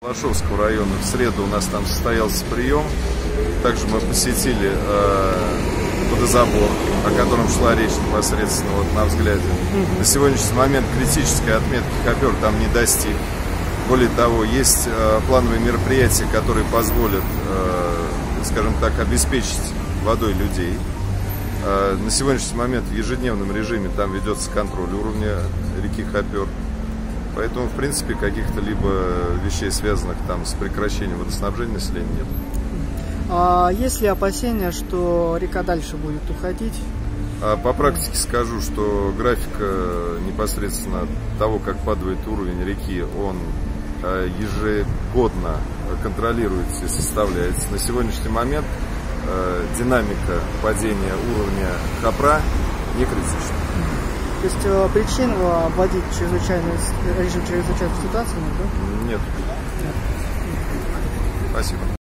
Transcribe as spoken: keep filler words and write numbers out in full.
Балашовского района в среду у нас там состоялся прием. Также мы посетили э, водозабор, о котором шла речь непосредственно вот на взгляде. Mm-hmm. На сегодняшний момент критической отметки Хопер там не достиг. Более того, есть э, плановые мероприятия, которые позволят, э, скажем так, обеспечить водой людей. Э, на сегодняшний момент в ежедневном режиме там ведется контроль уровня реки Хопер. Поэтому, в принципе, каких-то либо вещей, связанных там с прекращением водоснабжения населения, нет. А есть ли опасения, что река дальше будет уходить? А по практике скажу, что графика непосредственно того, как падает уровень реки, он ежегодно контролируется и составляется. На сегодняшний момент динамика падения уровня Хопра не критична. То есть причин вводить чрезвычайный режим чрезвычайной ситуации нет, да? Нет. Нет. Спасибо.